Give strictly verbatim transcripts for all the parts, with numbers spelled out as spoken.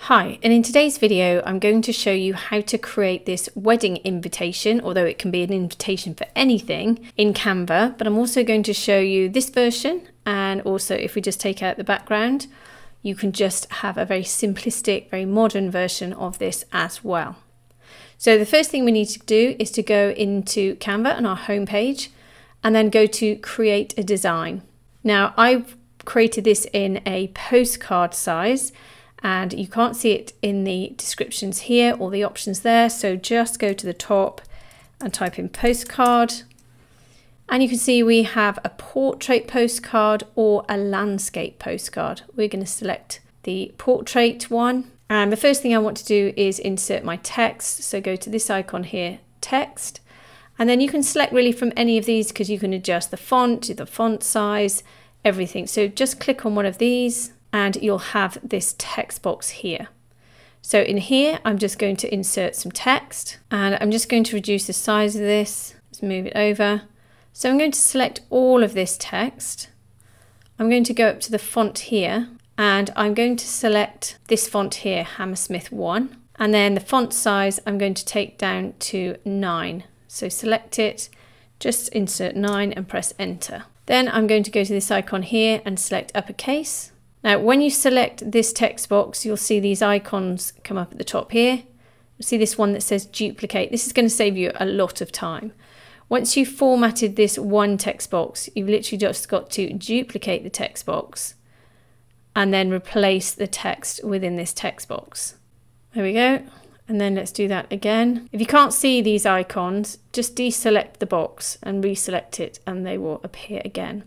Hi, and in today's video I'm going to show you how to create this wedding invitation, although it can be an invitation for anything, in Canva, but I'm also going to show you this version, and also if we just take out the background you can just have a very simplistic, very modern version of this as well. So the first thing we need to do is to go into Canva on our home page and then go to create a design. Now I've created this in a postcard size, and you can't see it in the descriptions here or the options there, so just go to the top and type in postcard, and you can see we have a portrait postcard or a landscape postcard. We're going to select the portrait one, and the first thing I want to do is insert my text, so go to this icon here, text, and then you can select really from any of these because you can adjust the font, the font size, everything. So just click on one of these and you'll have this text box here. So in here, I'm just going to insert some text, and I'm just going to reduce the size of this. Let's move it over. So I'm going to select all of this text. I'm going to go up to the font here, and I'm going to select this font here, Hammersmith one. And then the font size, I'm going to take down to nine. So select it, just insert nine and press enter. Then I'm going to go to this icon here and select uppercase. Now, when you select this text box, you'll see these icons come up at the top here. You'll see this one that says duplicate. This is going to save you a lot of time. Once you've formatted this one text box, you've literally just got to duplicate the text box and then replace the text within this text box. There we go. And then let's do that again. If you can't see these icons, just deselect the box and reselect it and they will appear again.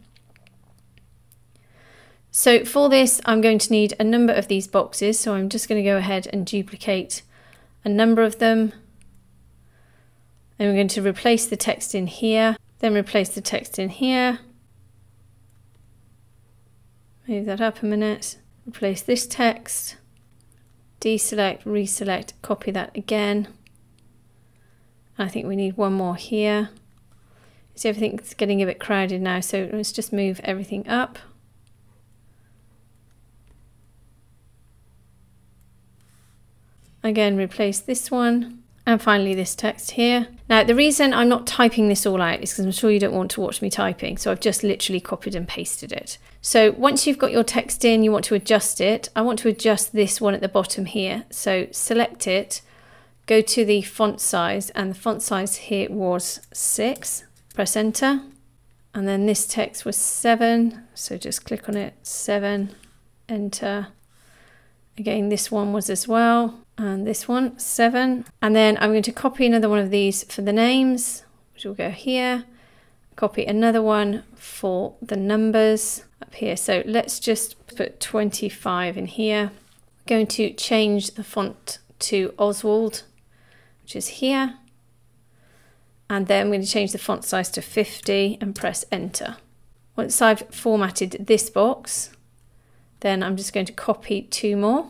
So for this, I'm going to need a number of these boxes. So I'm just going to go ahead and duplicate a number of them. And we're going to replace the text in here, then replace the text in here. Move that up a minute. Replace this text. Deselect, reselect, copy that again. I think we need one more here. So everything's getting a bit crowded now, so let's just move everything up. Again, replace this one, and finally this text here. Now the reason I'm not typing this all out is because I'm sure you don't want to watch me typing, so I've just literally copied and pasted it. So once you've got your text in, you want to adjust it. I want to adjust this one at the bottom here, so select it, go to the font size, and the font size here was six, press enter, and then this text was seven, so just click on it, seven, enter. Again, this one was as well, and this one, seven. And then I'm going to copy another one of these for the names, which will go here. Copy another one for the numbers up here. So let's just put twenty-five in here. I'm going to change the font to Oswald, which is here. And then I'm going to change the font size to fifty and press enter. Once I've formatted this box, then I'm just going to copy two more,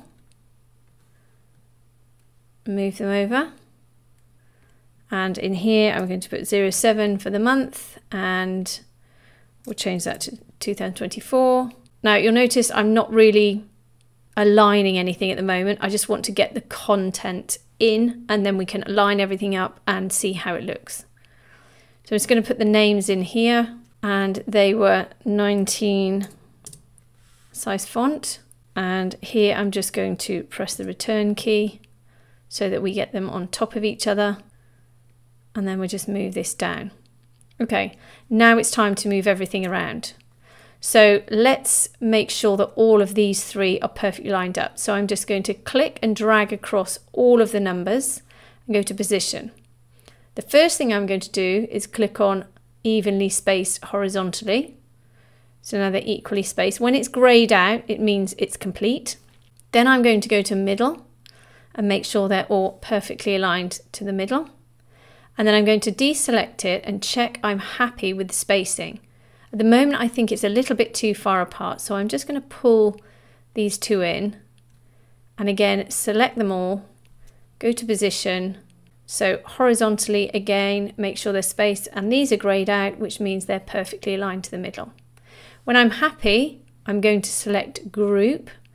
move them over, and in here I'm going to put zero seven for the month, and we'll change that to two thousand twenty-four. Now you'll notice I'm not really aligning anything at the moment. I just want to get the content in, and then we can align everything up and see how it looks. So I'm just going to put the names in here, and they were nineteen size font, and here I'm just going to press the return key so that we get them on top of each other, and then we just move this down. Okay, now it's time to move everything around. So let's make sure that all of these three are perfectly lined up. So I'm just going to click and drag across all of the numbers and go to position. The first thing I'm going to do is click on evenly spaced horizontally. So now they're equally spaced. When it's grayed out, it means it's complete. Then I'm going to go to middle and make sure they're all perfectly aligned to the middle. And then I'm going to deselect it and check I'm happy with the spacing. At the moment, I think it's a little bit too far apart. So I'm just going to pull these two in. And again, select them all, go to position. So horizontally again, make sure they're spaced, and these are grayed out, which means they're perfectly aligned to the middle. When I'm happy, I'm going to select group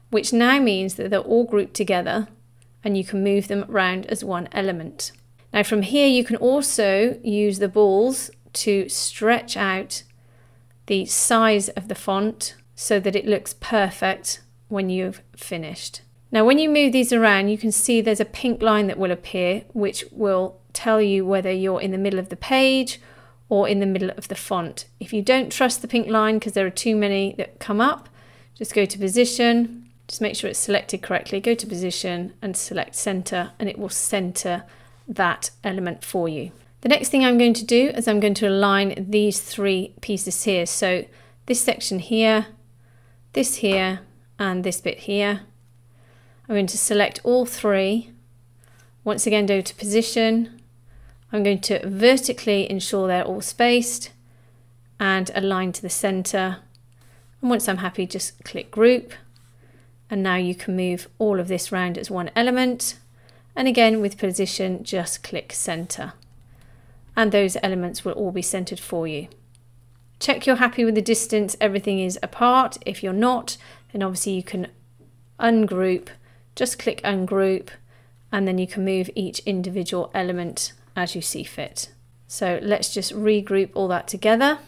which now means that they're all grouped together and you can move them around as one element. Now from here you can also use the balls to stretch out the size of the font so that it looks perfect when you've finished. Now when you move these around, you can see there's a pink line that will appear, which will tell you whether you're in the middle of the page or in the middle of the font. If you don't trust the pink line because there are too many that come up, just go to position, just make sure it's selected correctly, go to position and select center, and it will center that element for you. The next thing I'm going to do is I'm going to align these three pieces here. So this section here, this here, and this bit here. I'm going to select all three. Once again, go to position. I'm going to vertically ensure they're all spaced and align to the center. And once I'm happy, just click group. And now you can move all of this round as one element. And again, with position, just click center. And those elements will all be centered for you. Check you're happy with the distance, everything is apart. If you're not, then obviously you can ungroup, just click ungroup, and then you can move each individual element as you see fit. So let's just regroup all that together.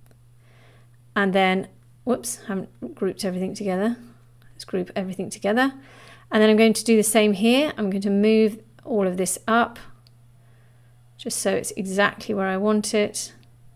And then, whoops, I haven't grouped everything together. Let's group everything together. And then I'm going to do the same here. I'm going to move all of this up, just so it's exactly where I want it.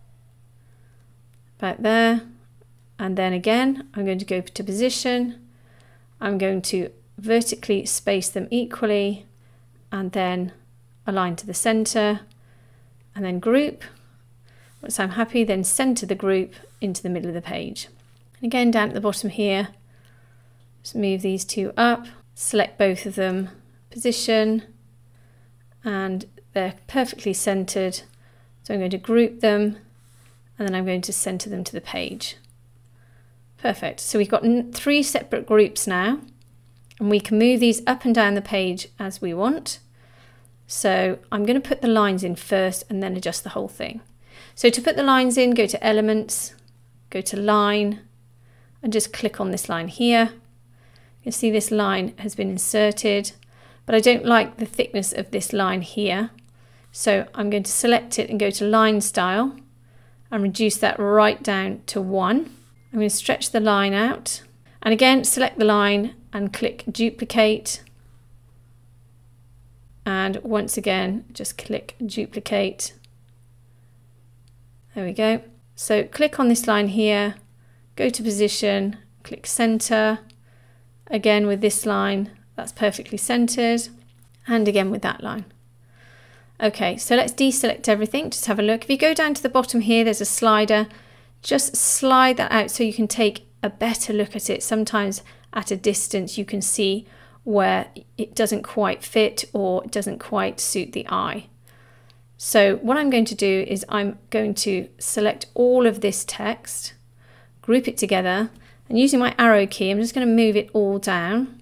About there. And then again, I'm going to go to position. I'm going to vertically space them equally and then align to the center and then group. Once I'm happy, then center the group into the middle of the page. And again, down at the bottom here, just move these two up, select both of them, position, and they're perfectly centered. So I'm going to group them and then I'm going to center them to the page. Perfect. So we've got three separate groups now, and we can move these up and down the page as we want. So I'm going to put the lines in first and then adjust the whole thing. So to put the lines in, go to Elements, go to Line, and just click on this line here. You can see this line has been inserted, but I don't like the thickness of this line here. So I'm going to select it and go to Line Style and reduce that right down to one. I'm going to stretch the line out, and again select the line and click duplicate, and once again just click duplicate. There we go. So click on this line here, go to position, click center. Again with this line, that's perfectly centered, and again with that line. Okay, so let's deselect everything, just have a look. If you go down to the bottom here, there's a slider. Just slide that out so you can take a better look at it. Sometimes at a distance you can see where it doesn't quite fit or it doesn't quite suit the eye. So what I'm going to do is I'm going to select all of this text, group it together, and using my arrow key I'm just going to move it all down.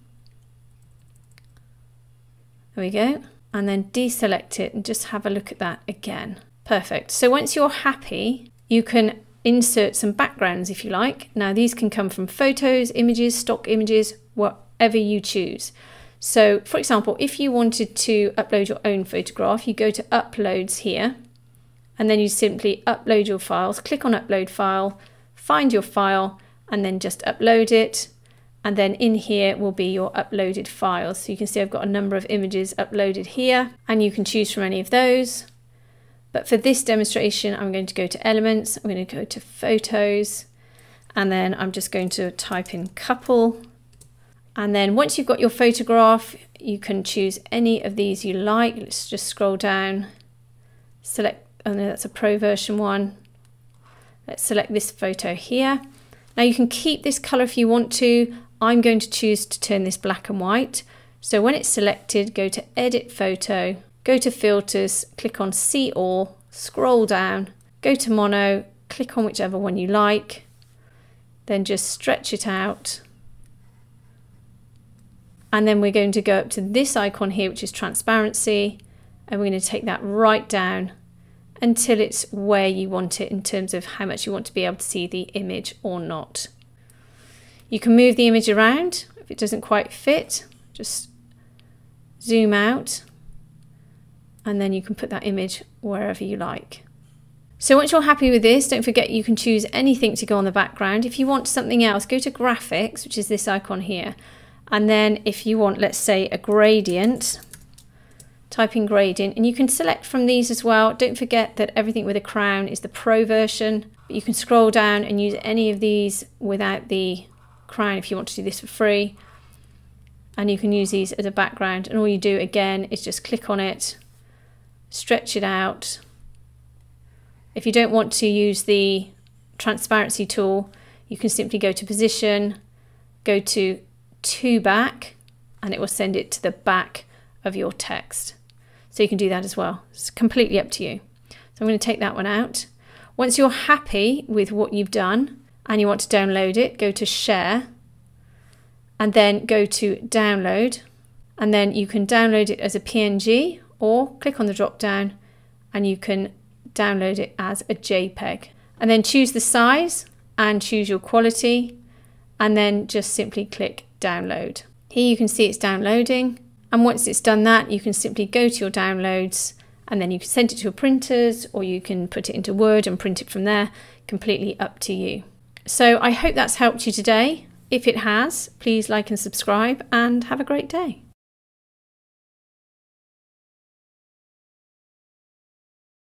There we go. And then deselect it and just have a look at that again. Perfect. So once you're happy, you can insert some backgrounds if you like. Now these can come from photos, images, stock images, whatever you choose. So for example, if you wanted to upload your own photograph, you go to Uploads here, and then you simply upload your files, click on Upload File, find your file, and then just upload it. And then in here will be your uploaded files. So you can see I've got a number of images uploaded here, and you can choose from any of those. But for this demonstration, I'm going to go to Elements, I'm going to go to Photos, and then I'm just going to type in couple. And then once you've got your photograph, you can choose any of these you like. Let's just scroll down, select, oh no, that's a pro version one. Let's select this photo here. Now you can keep this color if you want to. I'm going to choose to turn this black and white. So when it's selected, go to Edit Photo, go to Filters, click on See All, scroll down, go to Mono, click on whichever one you like, then just stretch it out. And then we're going to go up to this icon here, which is Transparency, and we're going to take that right down until it's where you want it in terms of how much you want to be able to see the image or not. You can move the image around If it doesn't quite fit, just zoom out, and then you can put that image wherever you like. So once you're happy with this, don't forget you can choose anything to go on the background. If you want something else, go to graphics, which is this icon here. And then if you want, let's say, a gradient, type in gradient, and you can select from these as well. Don't forget that everything with a crown is the Pro version. But you can scroll down and use any of these without the crown if you want to do this for free. And you can use these as a background. And all you do again is just click on it, stretch it out. If you don't want to use the transparency tool, you can simply go to position, go to to back, and it will send it to the back of your text. So you can do that as well. It's completely up to you. So I'm going to take that one out. Once you're happy with what you've done and you want to download it, go to share and then go to download, and then you can download it as a P N G or click on the drop down and you can download it as a JPEG, and then choose the size and choose your quality, and then just simply click download. Here you can see it's downloading, and once it's done that, you can simply go to your downloads, and then you can send it to your printers, or you can put it into Word and print it from there. Completely up to you. So I hope that's helped you today. If it has, please like and subscribe, and have a great day.